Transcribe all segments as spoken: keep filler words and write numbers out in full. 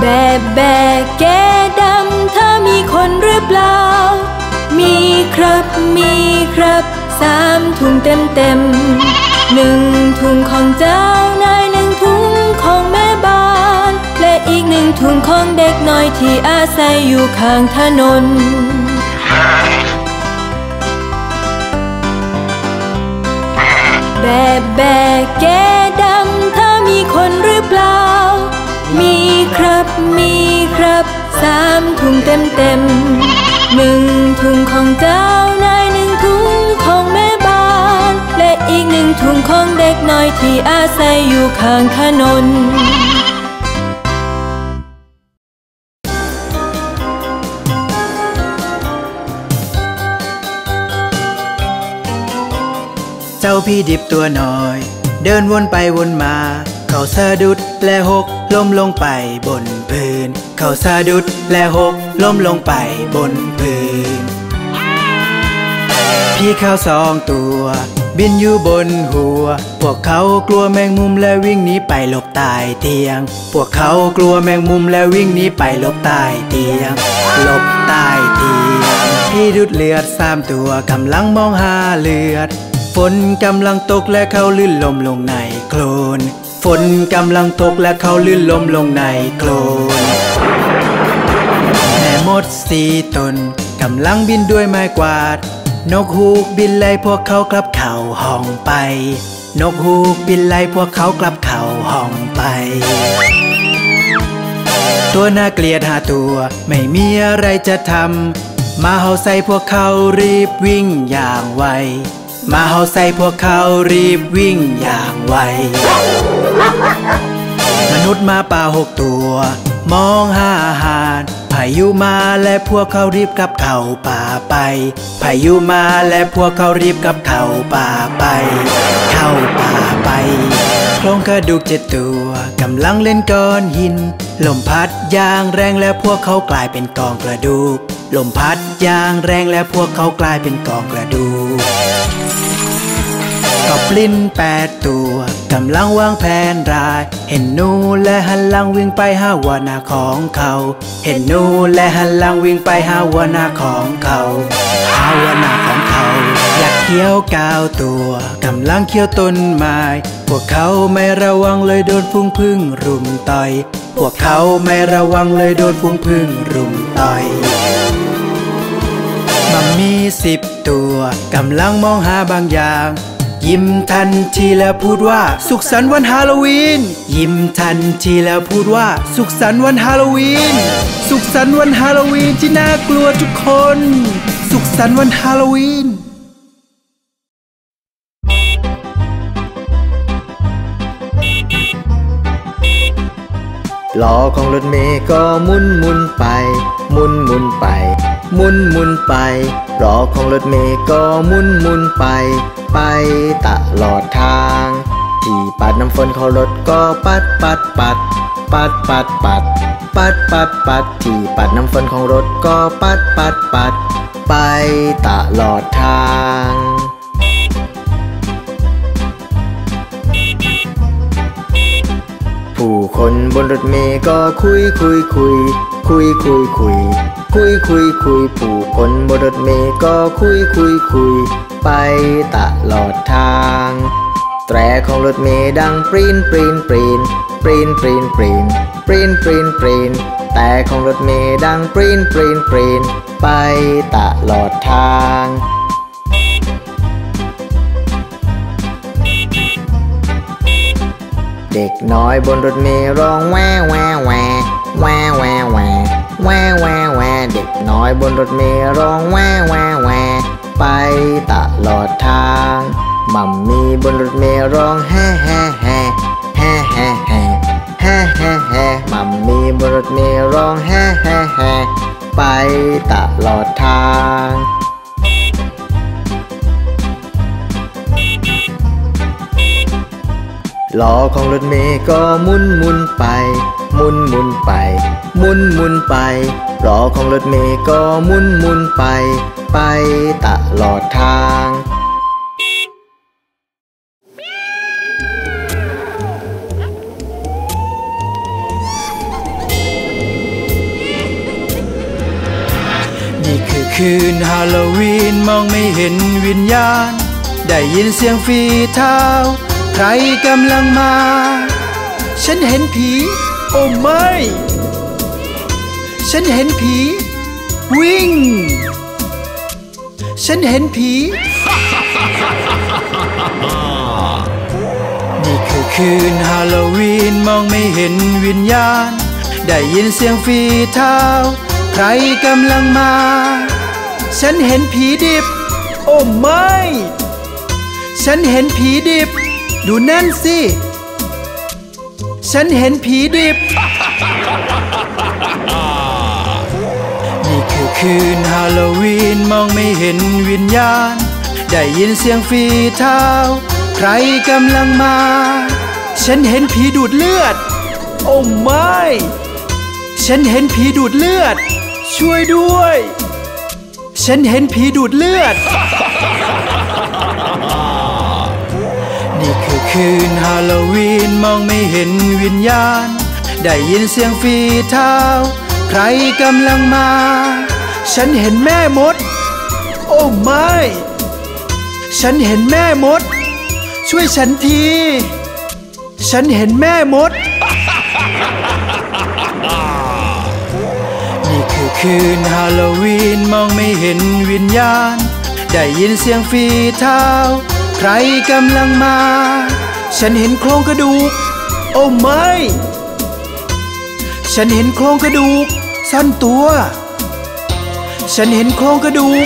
แบบแบกแก้ดำถ้ามีคนหรือเปล่ามีครับมีครับสามถุงเต็มเต็มหนึ่งถุงของเจ้านายหนึ่งถุงของแม่บ้านและอีกหนึ่งถุงของเด็กน้อยที่อาศัยอยู่ข้างถนนแบบแบกแก้ดำถ้ามีคนหรือเปล่ามีครับมีครับสามถุงเต็มเต็มหนึ่งถุงของเจ้านายหนึ่งถุงของแม่บ้านและอีกหนึ่งถุงของเด็กน้อยที่อาศัยอยู่ข้างถนนเจ้าพี่ดิบตัวน้อยเดินวนไปวนมาเขาสะดุดและหกล้มลงไปบนพื้นเขาสะดุดและหกล้มลงไปบนพื้นพี่ข้าวสองตัวบินอยู่บนหัวพวกเขากลัวแมงมุมและวิ่งหนีไปหลบใต้เตียงพวกเขากลัวแมงมุมและวิ่งหนีไปหลบใต้เตียงหลบใต้เตียงพี่ดูดเลือดสามตัวกำลังมองหาเลือดฝนกำลังตกและเขาลื่นล้มลงในโคลนฝนกำลังตกและเขาลื่นล้มลงในโคลนแม่มดสี่ตนกำลังบินด้วยไม้กวาดนกฮูกบินไล่พวกเขากลับเข้าห้องไปนกฮูกบินไล่พวกเขากลับเข้าห้องไปตัวน่าเกลียดห้าตัวไม่มีอะไรจะทำมาเห่าใส่พวกเขารีบวิ่งอย่างไวมาเห่าใส่พวกเขารีบวิ่งอย่างไวมนุษย์มาป่าหกตัวมองหาอาหารพายุมาและพวกเขารีบกลับเข้าป่าไปพายุมาและพวกเขารีบกลับเข้าป่าไปเข้าป่าไปโครงกระดูกเจ็ดตัวกำลังเล่นก้อนหินลมพัดอย่างแรงและพวกเขากลายเป็นกองกระดูกลมพัดอย่างแรงและพวกเขากลายเป็นกองกระดูกกอบลินแปดตัวกำลังวางแผนร้ายเห็นหนูและหันหลังวิ่งไปหาหัวหน้าของเขาเห็นหนูและหันหลังวิ่งไปหาหัวหน้าของเขาหาหัวหน้าของเขาอยากเคี้ยวก้าวตัวกำลังเคี้ยวต้นไม้พวกเขาไม่ระวังเลยโดนฝูงผึ้งรุมต่อยพวกเขาไม่ระวังเลยโดนฝูงผึ้งรุมต่อยมัมมี่สิบตัวกำลังมองหาบางอย่างยิ้มทันทีแล้วพูดว่าสุขสันต์วันฮาโลวีนยิ้มทันทีแล้วพูดว่าสุขสันต์วันฮาโลวีนสุขสันต์วันฮาโลวีนที่น่ากลัวทุกคนสุขสันต์วันฮาโลวีนล้อของรถเมล์ก็หมุนหมุนไปหมุนหมุนไปหมุนหมุนไปล้อของรถเมล์ก็หมุนหมุนไปไปตลอดทางที่ปัดน้ำฝนของรถก็ปัดปัดปัดปัดปัดปัดปัดปัดปัดที่ปัดน้ำฝนของรถก็ปัดปัดปัดไปตลอดทางผู้คนบนรถเมล์ก็คุยคุยคุยคุยคุยคุยคุยคุยคุยผู้คนบนรถเมล์ก็คุยคุยคุยไปตลอดทางแตรของรถเมล์ดังปรีนปรีนปรีนปรีนปรีนปรีนปรีนปรีนปรีนแต่ของรถเมล์ดังปรีนปรีนปรีนไปตลอดทางเด็กน้อยบนรถเมล์ร้องแวแวแวแวแวแวแวแวแวเด็กน้อยบนรถเมล์ร้องแวแวแวไปตลอดทางมัมมี่บนรถเมล์ร้องแฮ่แฮ่แฮ่แฮ่แฮ่แฮ่แฮ่แฮ่แฮ่มัมมี่บนรถเมล์ร้องแฮ่แฮ่แฮ่ไปตลอดทางล้อของรถเมล์ก็หมุนหมุนไปหมุนหมุนไปหมุนหมุนไปล้อของรถเมล์ก็หมุนหมุนไปไปตลอดทางคืนฮาโลวีนมองไม่เห็นวิญญาณได้ยินเสียงฝีเท้าใครกำลังมาฉันเห็นผีโอ้ไม่ฉันเห็นผีวิ่งฉันเห็นผีนี่คือคืนฮาโลวีนมองไม่เห็นวิญญาณได้ยินเสียงฝีเท้าใครกำลังมาฉันเห็นผีดิบโอ้ไม่ฉันเห็นผีดิบดูนั่นสิฉันเห็นผีดิบนี่คือคืนฮาโลวีนมองไม่เห็นวิญญาณได้ยินเสียงฝีเท้าใครกำลังมาฉันเห็นผีดูดเลือดโอ้ไม่ฉันเห็นผีดูดเลือดช่วยด้วยฉันเห็นผีดูดเลือดนี่คือคืนฮาโลวีนมองไม่เห็นวิญญาณได้ยินเสียงฝีเท้าใครกำลังมาฉันเห็นแม่มดโอ้ไม่ฉันเห็นแม่มดช่วยฉันทีฉันเห็นแม่มดนี่คือคืนฮาโลวีนมองไม่เห็นวิญญาณได้ยินเสียงฝีเท้าใครกำลังมาฉันเห็นโครงกระดูกโอ้ไม่ฉันเห็นโครงกระดูกซ่อนตัวฉันเห็นโครงกระดูก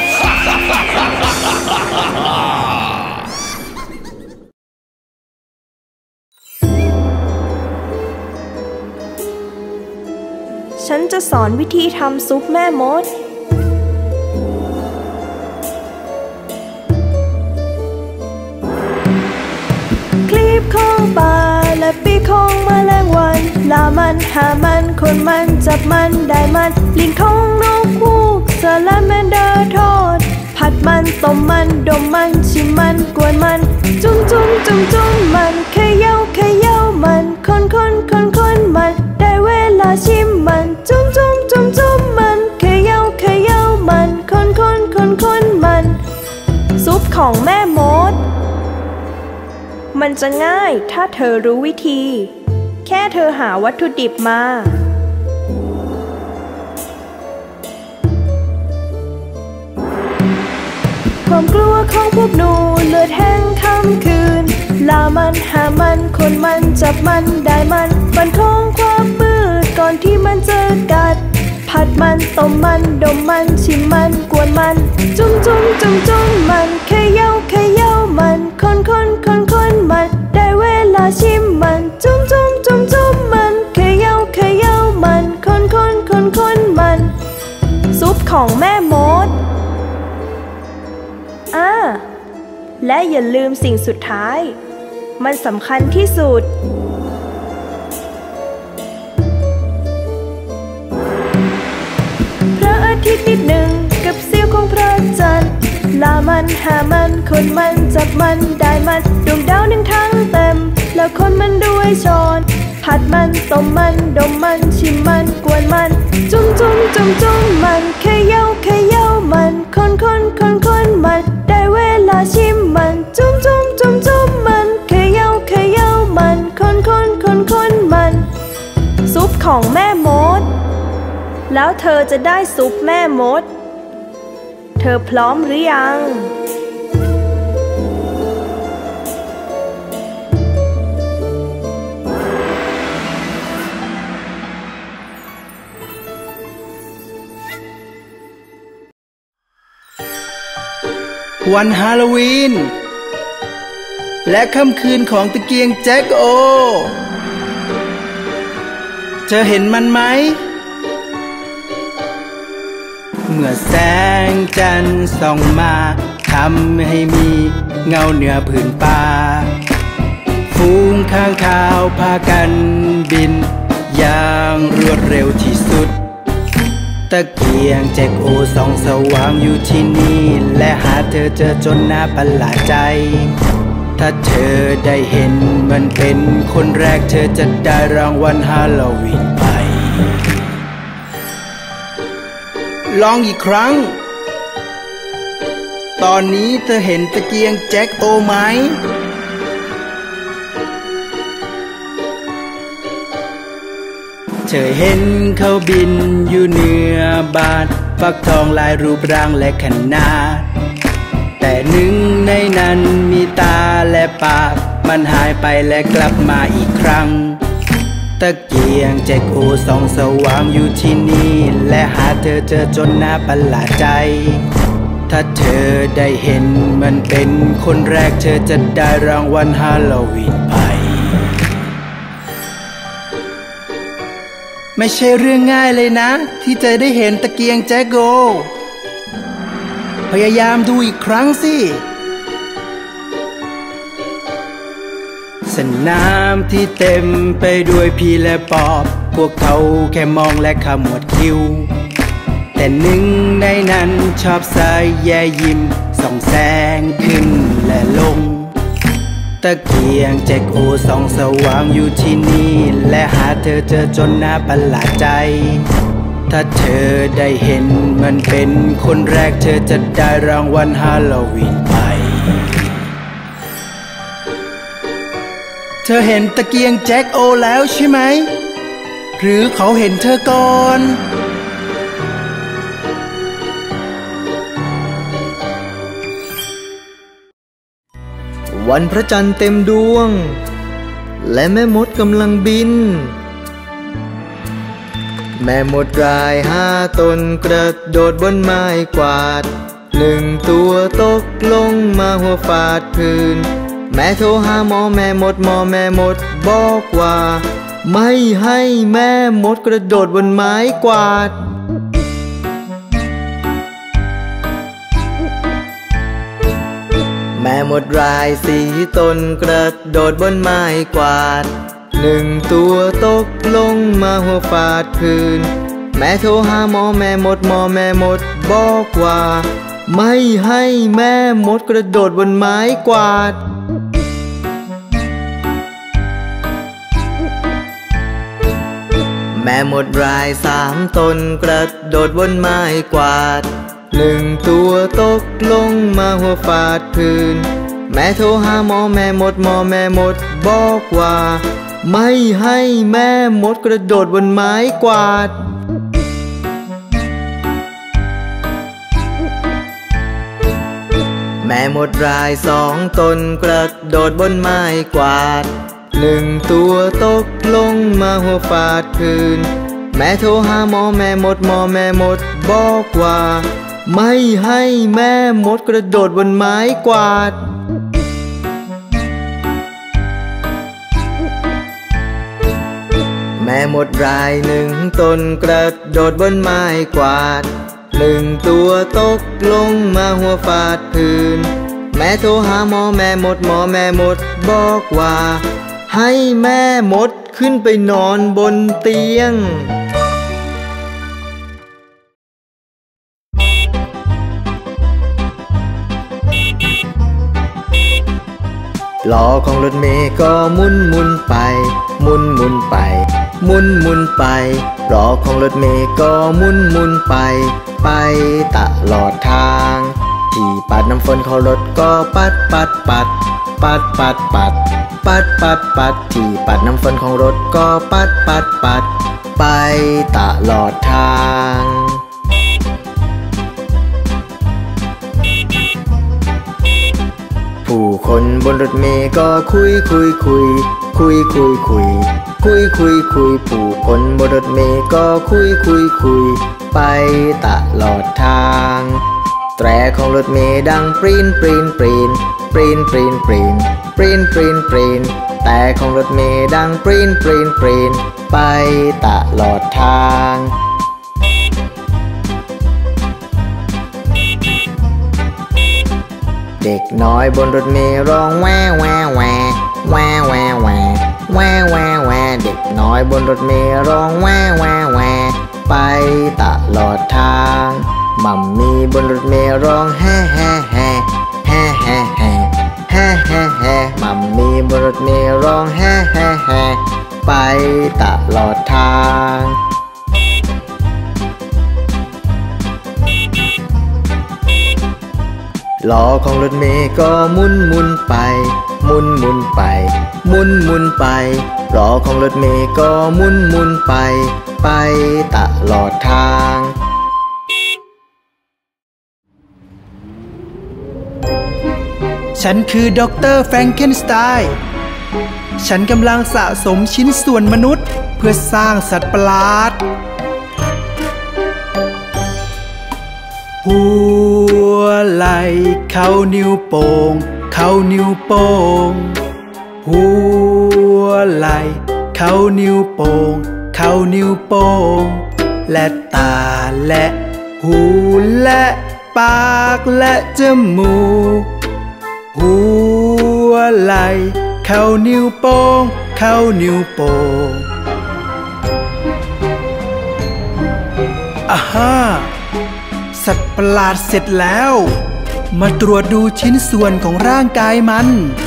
ฉันจะสอนวิธีทำซุปแม่มดคลีบของปลาและปีกของแมลงวันลามันหามันคนมันจับมันได้มันลิ้นของนกฮูกสลาแมนเดอร์ทอดผัดมันต้มมันดมมันชิมมันกวนมันจุ่มจุ่มจุ่มจุ่มมันเขย่าเขย่ามันคนคนคนคนมันได้เวลาชิมมันจุ่มจุ่มจุ่มจุ่มมันเขย่าเขย่ามันคนคนคนคนมันซุปของแม่มดมันจะง่ายถ้าเธอรู้วิธีแค่เธอหาวัตถุดิบมาความกลัวของพวกหนูเลือดแห้งค่ำคืนลามันหามันคนมันจับมันได้มันบันทงความมืดก่อนที่มันจะกัดผัดมันต้มมันดมมันชิมมันกวนมันจุ่มจุ่มจุ่มจุ่มมันเขย่าเขย่ามันคนคนคนคนมันได้เวลาชิมมันจุ่มจุ่มจุ่มจุ่มมันเขย่าเขย่ามันคนคนคนคนมันซุปของแม่มดอ่าและอย่าลืมสิ่งสุดท้ายมันสำคัญที่สุดพระอาทิตย์นิดหนึ่งกับเสี้ยวของพระจันทร์ลามันหามันคนมันจับมันได้มันดวงดาวหนึ่งทั้งเต็มแล้วคนมันด้วยช้อนผัดมันต้มมันดมมันชิมมันกวนมันจุ่มจุ่มจุ่มจุ่มมันเขย่าเขย่ามันคนคนคนคนมันได้เวลาชิมมันจุ่มจุ่มจุ่มจุ่มมันเขย่าเขย่ามันคนคนคนคนมันซุปของแม่มดแล้วเธอจะได้ซุปแม่มดเธอพร้อมหรือยังวันฮาโลวีนและค่ำคืนของตะเกียงแจ็คโอเธอเห็นมันไหมเมื่อแสงจันทร์ส่องมาทำให้มีเงาเหนือผืนป่าฝูงข้างคาวพากันบินอย่างรวดเร็วที่สุดตะเกียงแจ็คโอส่องสว่างอยู่ที่นี่และหาเธอเจอจนน่าประหลาดใจถ้าเธอได้เห็นมันเป็นคนแรกเธอจะได้รางวัลฮาโลวีนไปลองอีกครั้งตอนนี้เธอเห็นตะเกียงแจ็คโอไหมเธอเห็นเขาบินอยู่เหนือบานฟักทองลายรูปร่างและขนาดแต่หนึ่งในนั้นมีตาและปากมันหายไปและกลับมาอีกครั้งตะเกียงแจ็คโอส่องสว่างอยู่ที่นี่และหาเธอเจอจนน่าประหลาดใจถ้าเธอได้เห็นมันเป็นคนแรกเธอจะได้รางวัลฮาโลวีนไปไม่ใช่เรื่องง่ายเลยนะที่จะได้เห็นตะเกียงแจ็คโอพยายามดูอีกครั้งสิสนามที่เต็มไปด้วยผีและปอบพวกเขาแค่มองและขมวดคิ้วแต่หนึ่งในนั้นชอบสายแย่ยิ้มส่องแสงขึ้นและลงตะเกียงแจ็คโอส่องสว่างอยู่ที่นี่และหาเธอเจอจนน่าประหลาดใจถ้าเธอได้เห็นมันเป็นคนแรกเธอจะได้รางวัลฮาโลวีนไปเธอเห็นตะเกียงแจ็คโอแล้วใช่ไหมหรือเขาเห็นเธอก่อนวันพระจันทร์เต็มดวงและแม่มดกำลังบินแม่มดรายห้าตนกระโดดบนไม้กวาดหนึ่งตัวตกลงมาหัวฟาดพื้นแม่โทรหาหมอแม่มดหมอแม่มดบอกว่าไม่ให้แม่มดกระโดดบนไม้กวาดแม่มดรายสี่ตนกระโดดบนไม้กวาดหนึ่งตัวตกลงมาหัวฟาดพื้นแม่โทรหาหมอแม่มดหมอแม่มดบอกว่าไม่ให้แม่มดกระโดดบนไม้กวาดแม่มดรายสามตนกระโดดบนไม้กวาดหนึ่งตัวตกลงมาหัวฟาดพื้นแม่โทรหาหมอแม่มดหมอแม่มดบอกว่าไม่ให้แม่มดกระโดดบนไม้กวาดแม่มดรายสองตนกระโดดบนไม้กวาดหนึ่งตัวตกลงมาหัวฟาดพื้นแม่โทรหาหมอแม่มดหมอแม่มดบอกว่าไม่ให้แม่มดกระโดดบนไม้กวาดแม่มดรายหนึ่งตนกระโดดบนไม้กวาดหนึ่งตัวตกลงมาหัวฟาดพื้นแม่โทรหาหมอแม่มดหมอแม่มดบอกว่าให้แม่มดขึ้นไปนอนบนเตียงล้อของรถเมล์ก็หมุนหมุนไปหมุนหมุนไปหมุนหมุนไปล้อของรถเมล์ก็หมุนหมุนไปไปตลอดทางที่ปัดน้ำฝนของรถก็ปัดปัดปัดปัดปัดปัดปัดปัดปัดที่ปัดน้ำฝนของรถก็ปัดปัดปัดไปตลอดทางผู้คนบนรถเมล์ก็คุยคุยคุยคุยคุยคุยคุยคุยคุยผู้คนบนรถเมล์ก็คุยคุยคุยไปตลอดทางแตรของรถเมล์ดังปรีนปรีนปรีนปรีนปรีนปรีนปรีนปรีนปรีนแต่ของรถเมล์ดังปรีนปรีนปรีนไปตลอดทางเด็กน้อยบนรถเมล์ร้องแววแววแววแววแววแววแววแววแวเด็กน้อยบนรถเมล์ร้องแววแววแวไปตลอดทางมัมมี่บนรถเมล์ร้องแฮ่แฮ่แฮ่แฮ่แฮ่แฮ่แฮ่แฮ่แฮ่มัมมี่บนรถเมล์ร้องแฮ่แฮ่แฮ่ไปตลอดทางล้อของรถเมล์ก็หมุนหมุนไปหมุนหมุนไปหมุนหมุนไปล้อของรถเมล์ก็หมุนหมุนไปไปตลอดทางฉันคือด็อกเตอร์แฟรงเกนสไตน์ฉันกำลังสะสมชิ้นส่วนมนุษย์เพื่อสร้างสัตว์ประหลาดหัวไหล่เข้านิ้วโป่งเข้านิ้วโป่งหัวไหล่เข้านิ้วโป่งเข้านิ้วโป่งและตาและหูและปากและจมูกหัวไหล่เข้านิ้วโป้งเข้านิ้วโป้งอ่าฮ่าสัตว์ประหลาดเสร็จแล้วมาตรวจดูชิ้นส่วนของร่างกายมัน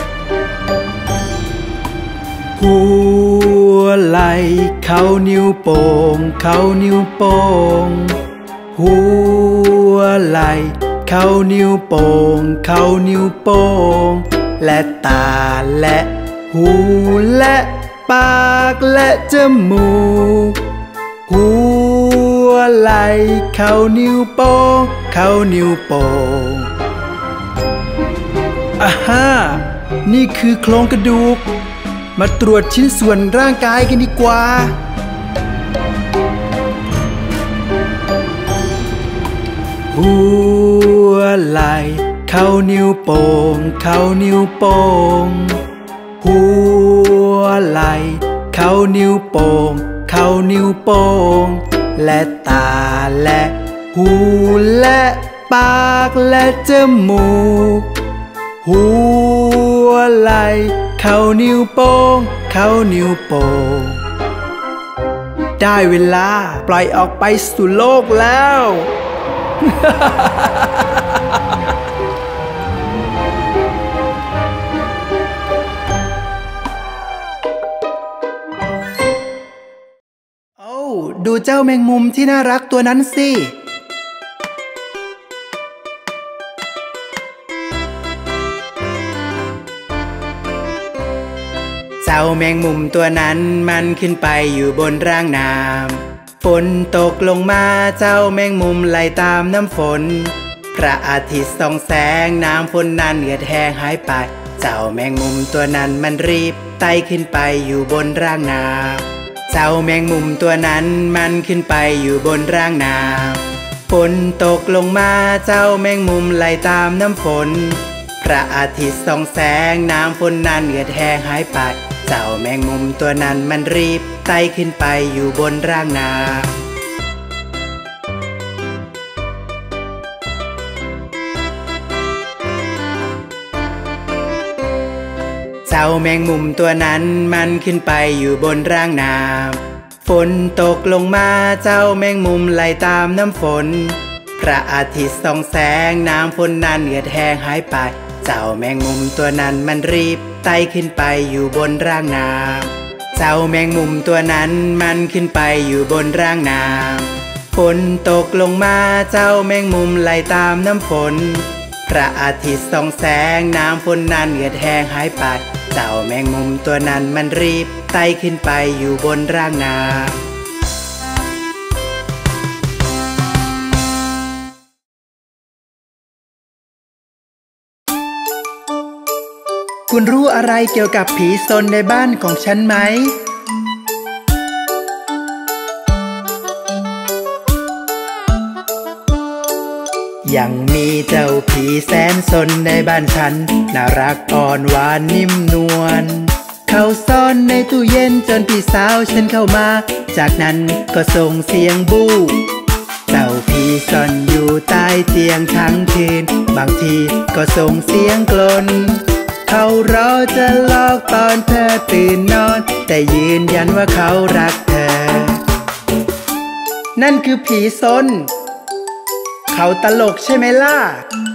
หัวไหล่เข้านิ้วโป้งเข้านิ้วโป้งหัวไหล่เข้านิ้วโป้งเข้านิ้วโป้งและตาและหูและปากและจมูกหัวไหล่เข้านิ้วโป้งเข้านิ้วโป้งอ่าฮ่านี่คือโครงกระดูกมาตรวจชิ้นส่วนร่างกายกันดีกว่าหัวไหล่เข้านิ้วโป้งเข้านิ้วโป้งหัวไหล่เข้านิ้วโป้งเข้านิ้วโป้งและตาและหูและปากและจมูกหัวไหล่เข้านิ้วโป้งเข้านิ้วโป้งได้เวลาปล่อยออกไปสู่โลกแล้วโอ้ดูเจ้าแมงมุมที่น่ารักตัวนั้นสิเจ้าแมงมุมตัวนั้นมันขึ้นไปอยู่บนร่างน้ำฝนตกลงมาเจ้าแมงมุมไหลตามน้ำฝนพระอาทิตย์ส่องแสงน้ำฝนนั้นเหือดแห้งหายไปเจ้าแมงมุมตัวนั้นมันรีบไต่ขึ้นไปอยู่บนร่างน้ำเจ้าแมงมุมตัวนั้นมันขึ้นไปอยู่บนร่างน้ำฝนตกลงมาเจ้าแมงมุมไหลตามน้ำฝนพระอาทิตย์ส่องแสงน้ำฝนนั้นเหือดแห้งหายไปเจ้าแมงมุมตัวนั้นมันรีบไต่ขึ้นไปอยู่บนร่างน้ำเจ้าแมงมุมตัวนั้นมันขึ้นไปอยู่บนร่างน้ำฝนตกลงมาเจ้าแมงมุมไหลตามน้ำฝนพระอาทิตย์ส่องแสงน้ำฝนนั้นเหือดแห้งหายไปเจ้าแมงมุมตัวนั้นมันรีบไต่ขึ้นไปอยู่บนร่างน้ำเจ้าแมงมุมตัวนั้นมันขึ้นไปอยู่บนร่างน้ำฝนตกลงมาเจ้าแมงมุมไหลตามน้ำฝนพระอาทิตย์ส่องแสงน้ำฝนนั้นเหือดแห้งหายไปเจ้าแมงมุมตัวนั้นมันรีบไต่ขึ้นไปอยู่บนร่างน้ำคุณรู้อะไรเกี่ยวกับผีซนในบ้านของฉันไหมยังมีเจ้าผีแสนซนในบ้านฉันน่ารักอ่อนหวานนิ่มนวลเขาซ่อนในตู้เย็นจนพี่สาวฉันเข้ามาจากนั้นก็ส่งเสียงบู๊เจ้าผีซ่อนอยู่ใต้เตียงทั้งคืนบางทีก็ส่งเสียงกลนเขารอจะหลอกตอนเธอตื่นนอนแต่ยืนยันว่าเขารักเธอนั่นคือผีซนเขาตลกใช่ไหมล่ะ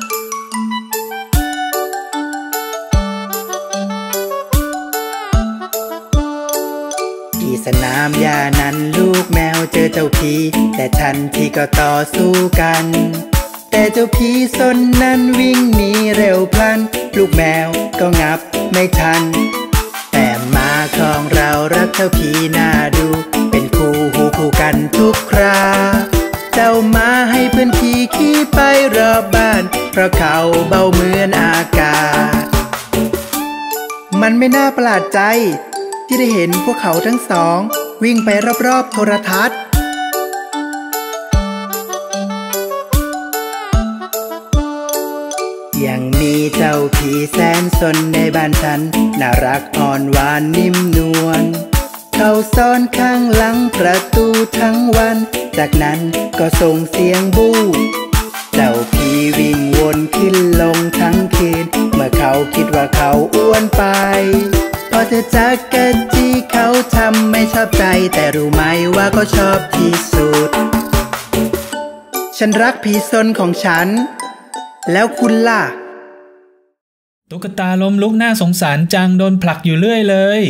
ที่สนามหญ้านั้นลูกแมวเจอเจ้าผีแต่ทันทีก็ต่อสู้กันแต่เจ้าผีซนนั้นวิ่งหนีเร็วพลันลูกแมวก็งับไม่ทันแต่หมาของเรารักเจ้าผีน่าดูเป็นคู่หูคู่กันทุกคราเจ้าหมาให้เพื่อนขี่ขี่ไปรอบบ้านเพราะเขาเบาเหมือนอากาศมันไม่น่าประหลาดใจที่ได้เห็นพวกเขาทั้งสองวิ่งไปรอบๆโทรทัศน์ยังมีเจ้าผีแสนสนในบ้านฉันน่ารักอ่อนหวานนิ่มนวลเขาซ่อนข้างหลังประตูทั้งวันจากนั้นก็ส่งเสียงบู๊เจ้าผีวิ่งวนขึ้นลงทั้งคืนเมื่อเขาคิดว่าเขาอ้วนไปพอเธอจักกะจีเขาทำไม่ชอบใจแต่รู้ไหมว่าเขาชอบที่สุดฉันรักผีซนของฉันแล้วคุณล่ะตุ๊กตาล้มลุกน่าสงสารจังโดนผลักอยู่เรื่อยเลย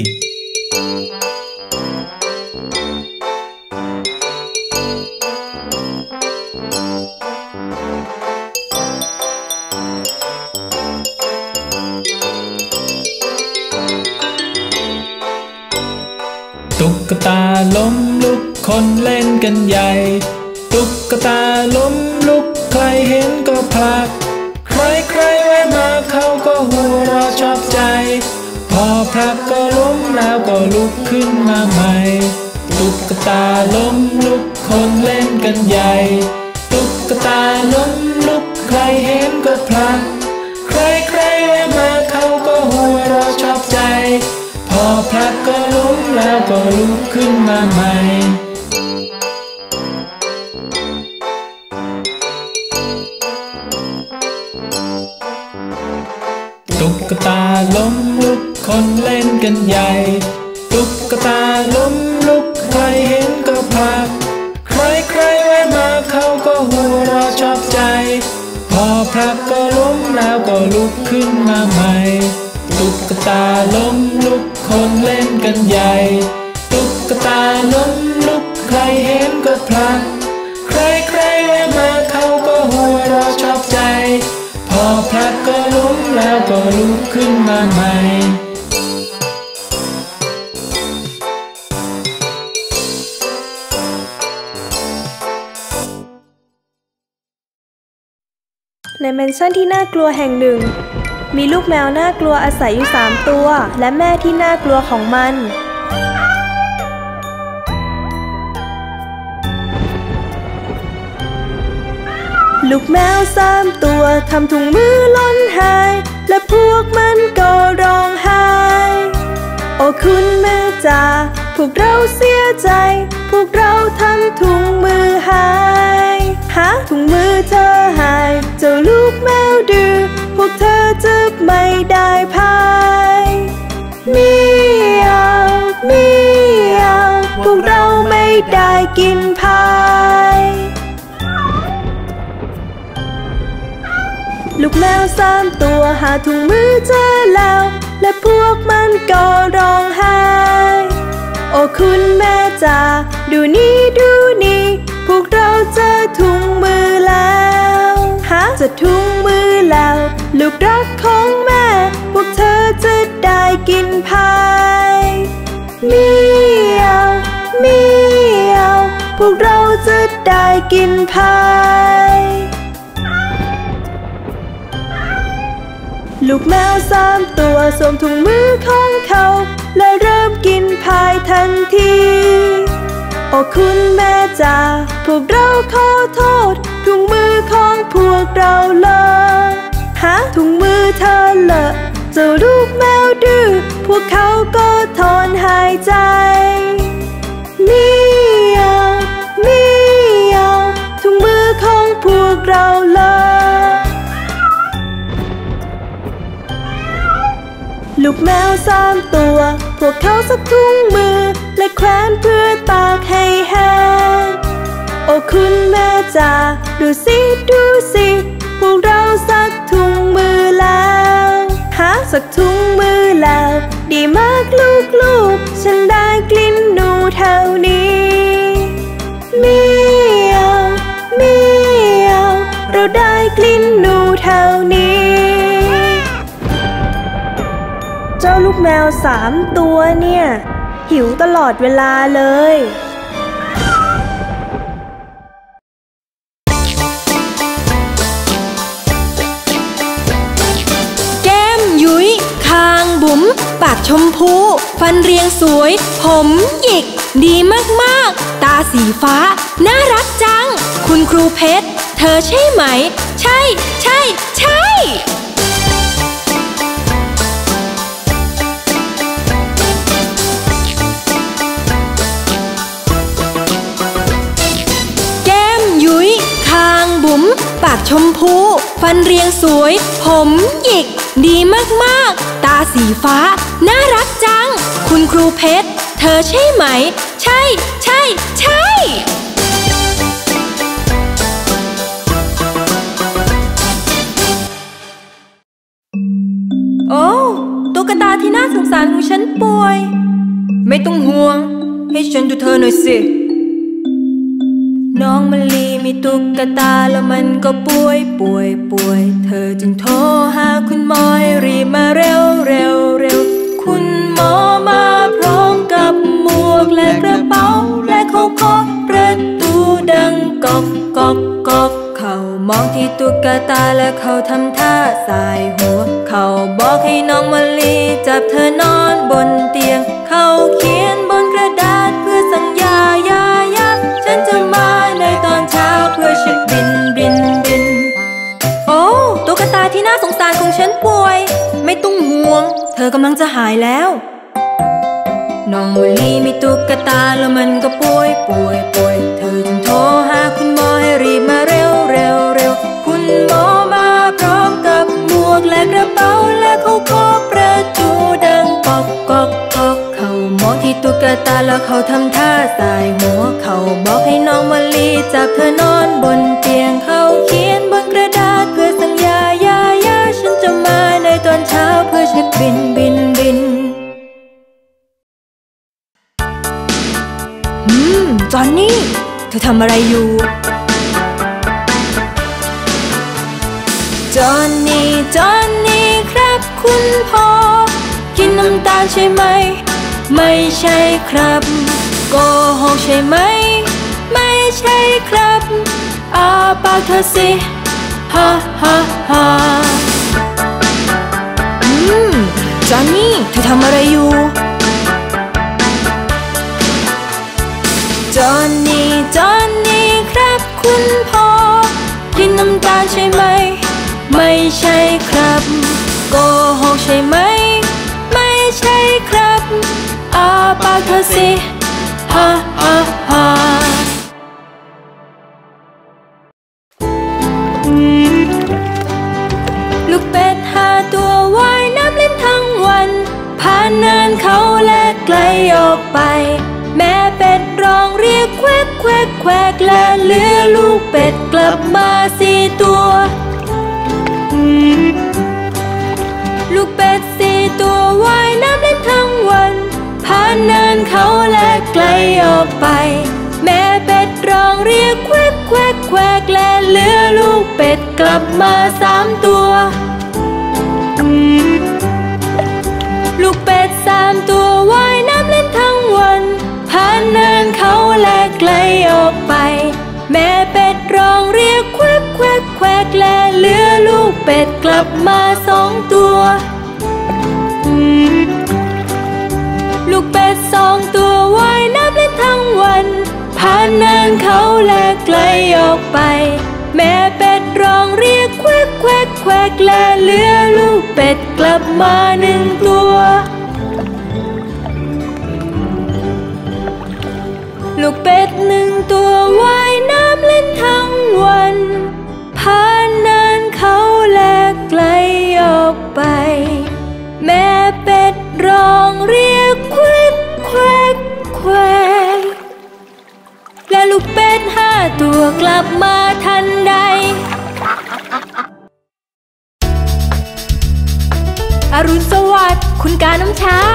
ตุ๊กตาล้มลุกคนเล่นกันใหญ่ตุ๊กตาล้มลุกใครเห็นก็ผลักใครใครแวะมาเขาก็หัวเราะชอบใจพอผลักก็ล้มแล้วก็ลุกขึ้นมาใหม่ตุ๊กตาล้มลุกคนเล่นกันใหญ่ตุ๊กตาล้มลุกใครเห็นก็ผลักใครใครแวะมาเขาก็หัวเราะชอบใจพอผลักก็ล้มแล้วก็ลุกขึ้นมาใหม่ตุ๊กตาล้มลุกคนเล่นกันใหญ่ตุ๊กตาล้มลุกใครเห็นก็ผลักใครใครแวะมาเขาก็หัวเราะชอบใจพอผลักก็ล้มแล้วก็ลุกขึ้นมาใหม่ตุ๊กตาล้มลุกคนเล่นกันใหญ่ตุ๊กตาล้มลุกใครเห็นก็ผลักใครใครแวะมาเขาก็หัวเราะชอบใจพอผลักก็ล้มแล้วก็ลุกขึ้นมาใหม่ในแมนชั่นที่น่ากลัวแห่งหนึ่งมีลูกแมวน่ากลัวอาศัยอยู่สามตัวและแม่ที่น่ากลัวของมันลูกแมวสามตัวทำถุงมือหล่นหายและพวกมันก็ร้องไห้โอ้คุณแม่จ๋าพวกเราเสียใจพวกเราทำถุงมือหายหาถุงมือเธอหายเจ้าลูกแมวดื้อพวกเธอจะไม่ได้พายเมียวเมียวพวกเราไม่ได้กินพายลูกแมวสามตัวหาถุงมือเจอแล้วและพวกมันก็ร้องไห้โอ้คุณแม่จ๋าดูนี่ดูนี่พวกเราเจอถุงมือแล้วหาเจอถุงมือแล้วลูกรักของแม่พวกเธอจะได้กินพายเมียวเมียวพวกเราจะได้กินพายลูกแมวสามตัวสวมถุงมือของเขาและเริ่มกินพายทันทีโอ้คุณแม่จ๋าพวกเราขอโทษถุงมือของพวกเราเลอะหาถุงมือเธอเลอะเจ้าลูกแมวดื้อพวกเขาก็ถอนหายใจเมียวเมียวถุงมือของพวกเราเลอะลูกแมวสามตัวพวกเขาซักถุงมือและแขวนเพื่อตากให้แห้งโอ้คุณแม่จ๋าดูสิดูสิพวกเราซักถุงมือแล้วหาซักถุงมือแล้วดีมากลูกๆฉันได้กลิ่นหนูแถวนี้เมียวเมียวเราได้เจ้าลูกแมวสามตัวเนี่ยหิวตลอดเวลาเลยแก้มยุ้ยคางบุ๋มปากชมพูฟันเรียงสวยผมหยิกดีมากๆตาสีฟ้าน่ารักจังคุณครูเพชรเธอใช่ไหมใช่ใช่ใช่แก้มยุ้ยคางบุ๋มปากชมพูฟันเรียงสวยผมหยิกดีมากๆตาสีฟ้าน่ารักจังคุณครูเพชรเธอใช่ไหมใช่ใช่ใช่โอ้ตุ๊กตาที่น่าสงสารของฉันป่วยไม่ต้องห่วงให้ฉันดูเธอหน่อยสิน้องมะลีมีตุ๊กตาแล้วมันก็ป่วยป่วยป่วยเธอจึงโทรหาคุณหมอให้รีบมาเร็วเร็วเร็วคุณหมอมาพร้อมกับหมวกและกระเป๋าและเขาเคาะประตูดังก๊อกก๊อกก๊อกเขามองที่ตุ๊กตาและเขาทำท่าสายหัวเขาบอกให้น้องมะลีจับเธอนอนบนเตียงเขาเขียนบนกระดาษเพื่อสัญญายายาฉันจะมาในตอนเช้าเพื่อเช็คบินบินบินโอ้ตุ๊กตาที่น่าสงสารของฉันป่วยไม่ต้องห่วงเธอกำลังจะหายแล้วน้องมะลีมีตุ๊กตาแล้วมันก็ป่วยป่วยป่วยเธอจึงโทรหาคุณหมอให้รีบมาเร็วเร็วเร็วคุณหมอมาพร้อมกับหมวกและกระเป๋าและเขาเคาะประตูดังก๊อกก๊อกก๊อกเขามองที่ตุ๊กตาแล้วเขาทำท่าสายหัวเขาบอกให้น้องมะลีจับเธอนอนบนเตียงเขาเขียนบนกระดาษเพื่อสัญญายายาฉันจะมาในตอนเช้าเพื่อเช็คบินบินบินอืมจอนนี่เธอทำอะไรอยู่จอนนี่จอนนี่ครับคุณพ่อกินน้ำตาลใช่ไหมไม่ใช่ครับโกหกใช่ไหมไม่ใช่ครับอาปากเธอสิฮ่าฮ่าฮ่าอืมจอนนี่เธอทำอะไรอยู่จอนนี่จอนนี่ครับคุณพ่อกินน้ำตาลใช่ไหมไม่ใช่ครับโกหกใช่ไหมไม่ใช่ครับอาปากเธอสิฮ่าฮ่าฮ่าลูกเป็ดห้าตัวว่ายน้ำเล่นทั้งวันผ่านเนินเขาและไกลออกไปแม่เป็ดร้องเรียกแควกแควกแควกและเหลือลูกเป็ดกลับมาสี่ตัวลูกเป็ดสี่ตัวว่ายน้ำเล่นทั้งวันผ่านเนินเขาและไกลออกไปแม่เป็ดร้องเรียกแควกแควกแควกและเหลือลูกเป็ดกลับมาสามตัวลูกเป็ดสามตัวว่ายน้ำเล่นทั้งวันผ่านเนินเขาและไกลออกไปแม่เป็ดร้องเรียกแควกแควกแควกและเหลือลูกเป็ดกลับมาสองตัวลูกเป็ดสองตัวว่ายน้ำเล่นทั้งวันผ่านเนินเขาและไกลออกไปแม่เป็ดร้องเรียกแควกแควกแควกและเหลือลูกเป็ดกลับมาหนึ่งตัวลูกเป็ดหนึ่งตัวว่ายน้ำเล่นทั้งวันผ่านเนินเขาและไกลออกไปแม่เป็ดร้องเรียกแควกแควกแควกและลูกเป็ดห้าตัวกลับมาทันใดอรุณสวัสดิ์คุณกาน้ำชา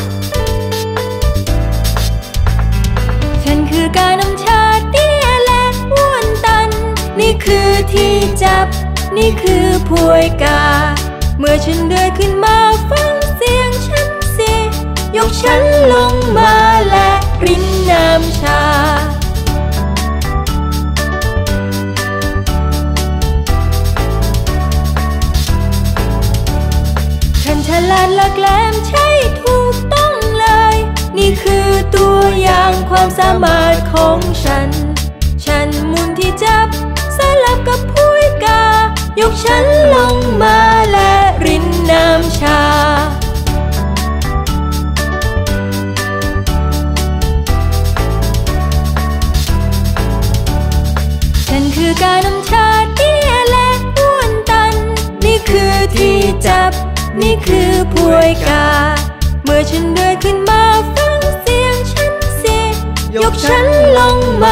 ฉันคือกาน้ำชาเตี้ยและอ้วนตันนี่คือที่จับนี่คือพวยกาเมื่อฉันเดินขึ้นมาฟังเสียงฉันหลักแหลมใช่ถูกต้องเลยนี่คือตัวอย่างความสามารถของฉันฉันมุนที่จับสลับกับผู้กายกฉันลงมาและรินน้ำชาฉันคือการนำชาเตี้ยและอ้วนตันนี่คือที่จับนี่คือพวยกาเมื่อฉันเดินขึ้นมาฟังเสียงฉันสิยกฉันลงม